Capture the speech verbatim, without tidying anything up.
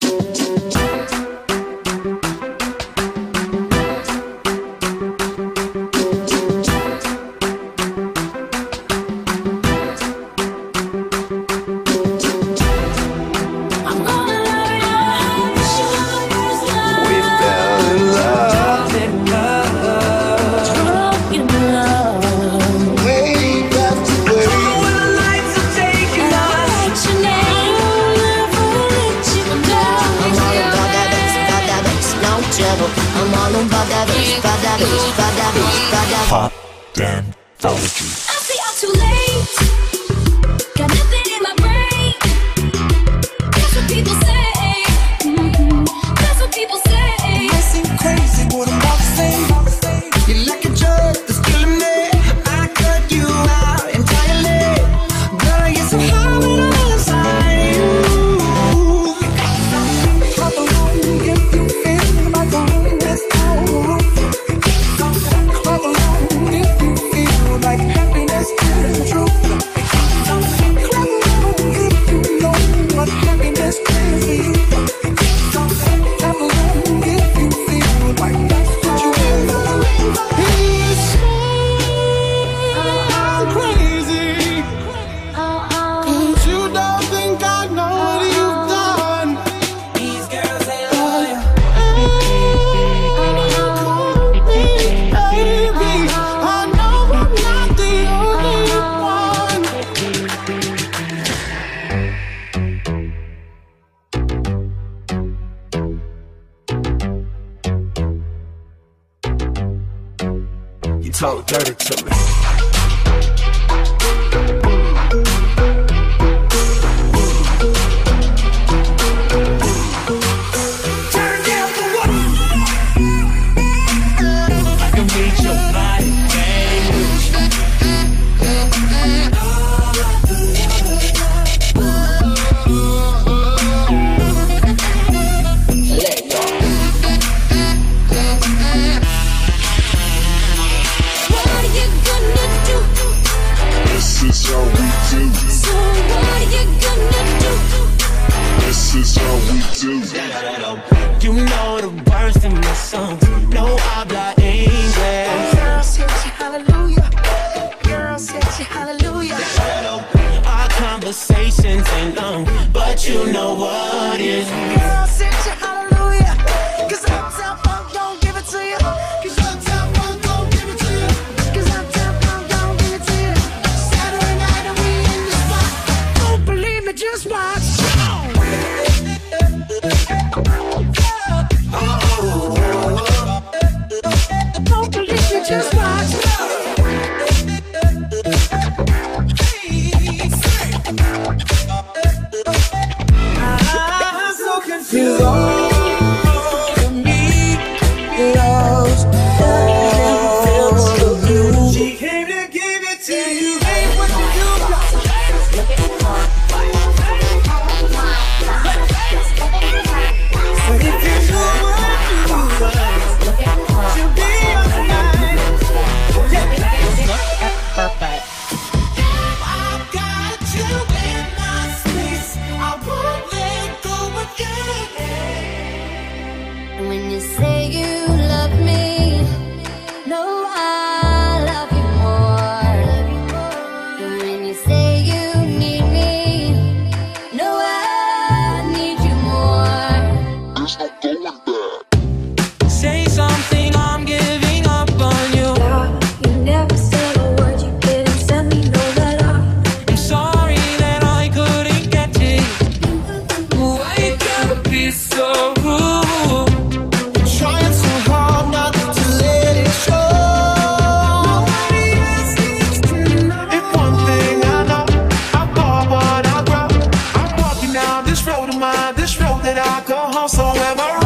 Pop Danthology. I say I'm too late. Got nothing in my brain. That's what people say. Mm-hmm. That's what people say. I seem crazy what I'm about to say. You're like a drug that's killing me. I cut you out entirely. Girl, you're so high when I'm inside you. Clap along if you feel my zone. Let's go. Clap along if you feel like happiness is the truth. Clap along if you know what happiness is for you. Clap along if you feel like that's what you want. He said I'm crazy, but you don't think I know what you've done. These girls, they love you. Baby, I know I'm not the only one. You talk dirty to me. Turn down the water. I can reach your body, let go. What are you gonna do? This is how we do. So what are you gonna do? This is how we do. You know the words in my songs. No habla English. Girl, set you hallelujah. Girl, set you hallelujah. Our conversations ain't long, but you know what is. Girl, set you hallelujah. Cause Uptown Funk don't give it to you. Cause Uptown Funk don't give it to you. Cause Uptown Funk don't give it to you. Saturday night and we in the spot. Don't believe me, just watch. Don't believe me, just watch. I'm so confused. For me, love's all for you. She came to give it to you. Hey, what do you got? But if you know what you want, she'll be on mine. Perfect. I've got you in my space. I won't let go again. When you say you love me, no, I love you more. When you say you need me, no, I need you more. There's no going back. Say something, I'm giving up on you. You never said a word, you didn't send me no letter. I'm sorry that I couldn't get to you. Why can't be so rude? Trying so hard not to let it show. Nobody else needs to know. If one thing I know, I fall but I grow. I'm walking down this road of mine, this road that I go home. So am I